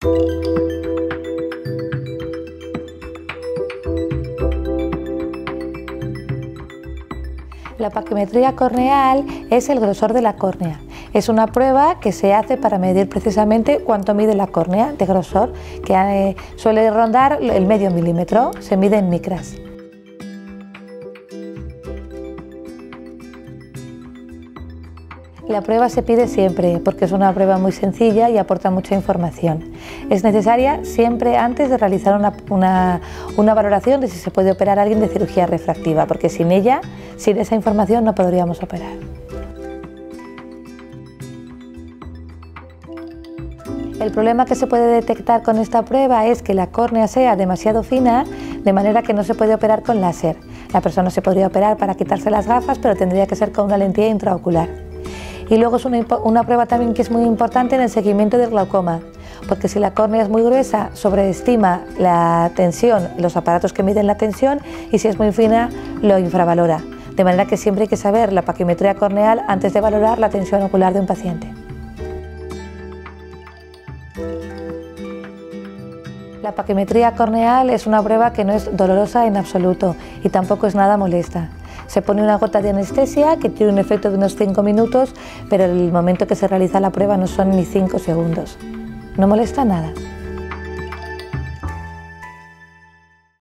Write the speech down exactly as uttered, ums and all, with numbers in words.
La paquimetría corneal es el grosor de la córnea. Es una prueba que se hace para medir precisamente cuánto mide la córnea de grosor, que eh, suele rondar el medio milímetro, se mide en micras. La prueba se pide siempre porque es una prueba muy sencilla y aporta mucha información. Es necesaria siempre antes de realizar una, una, una valoración de si se puede operar a alguien de cirugía refractiva, porque sin ella, sin esa información no podríamos operar. El problema que se puede detectar con esta prueba es que la córnea sea demasiado fina, de manera que no se puede operar con láser. La persona se podría operar para quitarse las gafas, pero tendría que ser con una lentilla intraocular. Y luego es una, una prueba también que es muy importante en el seguimiento del glaucoma, porque si la córnea es muy gruesa, sobreestima la tensión, los aparatos que miden la tensión, y si es muy fina, lo infravalora. De manera que siempre hay que saber la paquimetría corneal antes de valorar la tensión ocular de un paciente. La paquimetría corneal es una prueba que no es dolorosa en absoluto y tampoco es nada molesta. Se pone una gota de anestesia que tiene un efecto de unos cinco minutos, pero el momento que se realiza la prueba no son ni cinco segundos. No molesta nada.